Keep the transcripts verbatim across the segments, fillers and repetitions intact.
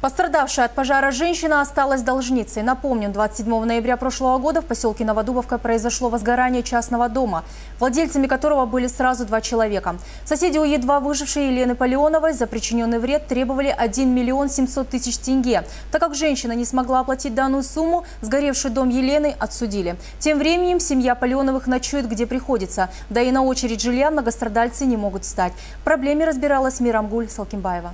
Пострадавшая от пожара женщина осталась должницей. Напомним, двадцать седьмого ноября прошлого года в поселке Новодубовка произошло возгорание частного дома, владельцами которого были сразу два человека. Соседи у едва выжившей Елены Полеоновой за причиненный вред требовали один миллион семьсот тысяч тенге. Так как женщина не смогла оплатить данную сумму, сгоревший дом Елены отсудили. Тем временем семья Полеоновых ночует где приходится. Да и на очередь жилья многострадальцы не могут встать. В проблеме разбиралась Мирамгуль Салкимбаева.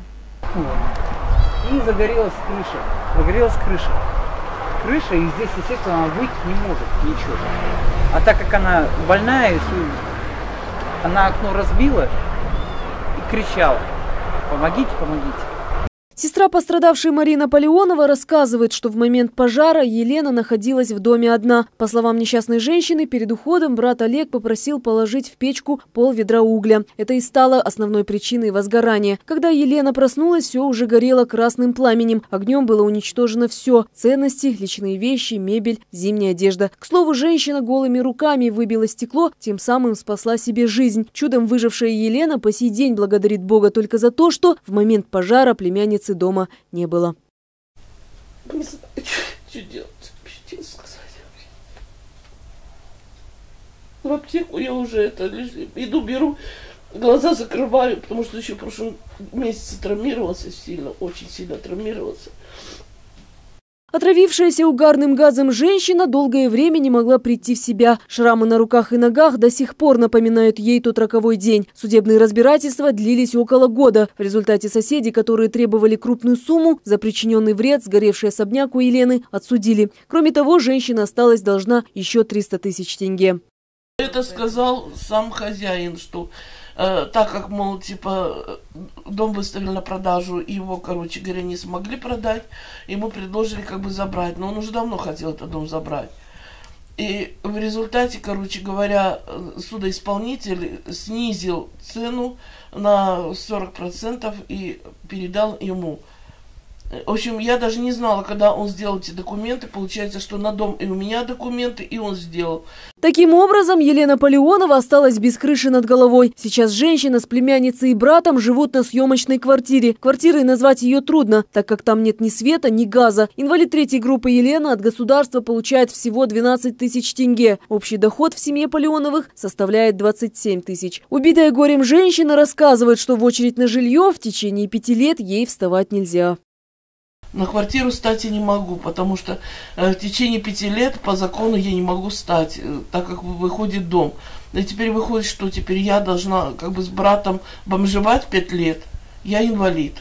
И загорелась крыша. Загорелась крыша. Крыша, и здесь, естественно, она выйти не может ничего. А так как она больная, она окно разбила и кричала: помогите, помогите. Сестра пострадавшей Марина Полеонова рассказывает, что в момент пожара Елена находилась в доме одна. По словам несчастной женщины, перед уходом брат Олег попросил положить в печку пол-ведра угля. Это и стало основной причиной возгорания. Когда Елена проснулась, все уже горело красным пламенем. Огнем было уничтожено все – ценности, личные вещи, мебель, зимняя одежда. К слову, женщина голыми руками выбила стекло, тем самым спасла себе жизнь. Чудом выжившая Елена по сей день благодарит Бога только за то, что в момент пожара племянницы дома не было. Не знаю, что, что делать, что сказать. В аптеку я уже это иду, беру, глаза закрываю, потому что еще в прошлом месяце травмировался сильно, очень сильно травмировался. Отравившаяся угарным газом женщина долгое время не могла прийти в себя. Шрамы на руках и ногах до сих пор напоминают ей тот роковой день. Судебные разбирательства длились около года. В результате соседи, которые требовали крупную сумму за причиненный вред, сгоревший особняк у Елены, отсудили. Кроме того, женщина осталась должна еще триста тысяч тенге. Это сказал сам хозяин, что э, так как, мол, типа, дом выставили на продажу, его, короче говоря, не смогли продать, ему предложили как бы забрать, но он уже давно хотел этот дом забрать. И в результате, короче говоря, судоисполнитель снизил цену на сорок процентов и передал ему. В общем, я даже не знала, когда он сделал эти документы. Получается, что на дом и у меня документы, и он сделал. Таким образом, Елена Полеонова осталась без крыши над головой. Сейчас женщина с племянницей и братом живут на съемочной квартире. Квартирой назвать ее трудно, так как там нет ни света, ни газа. Инвалид третьей группы Елена от государства получает всего двенадцать тысяч тенге. Общий доход в семье Полеоновых составляет двадцать семь тысяч. Убитая горем женщина рассказывает, что в очередь на жилье в течение пяти лет ей вставать нельзя. На квартиру стать я не могу, потому что э, в течение пяти лет по закону я не могу стать, э, так как выходит дом. И теперь выходит, что теперь я должна как бы с братом бомжевать пять лет. Я инвалид.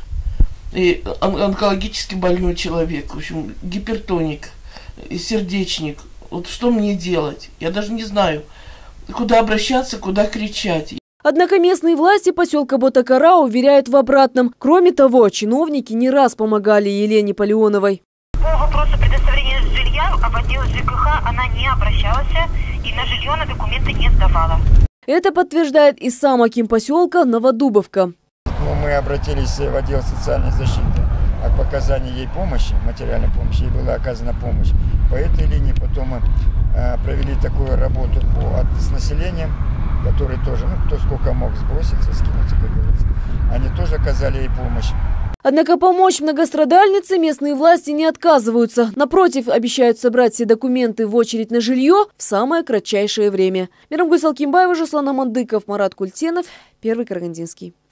И он, онкологически больной человек, в общем, гипертоник, и сердечник. Вот что мне делать? Я даже не знаю, куда обращаться, куда кричать. Однако местные власти поселка Ботакара уверяют в обратном. Кроме того, чиновники не раз помогали Елене Полеоновой. По вопросу предоставления жилья в отдел ЖКХ она не обращалась и на жилье на документы не сдавала. Это подтверждает и сам аким поселка Новодубовка. Ну, мы обратились в отдел социальной защиты о оказании ей помощи, материальной помощи. Ей была оказана помощь по этой линии. Потом мы э, провели такую работу по, с населением, которые тоже, ну, кто сколько мог сброситься, скинуться, как говорится. Они тоже оказали ей помощь. Однако помочь многострадальнице местные власти не отказываются. Напротив, обещают собрать все документы в очередь на жилье в самое кратчайшее время. Мирамгуль Салкимбаева, Жаслан Амандыков, Марат Культенов, Первый Карагандинский.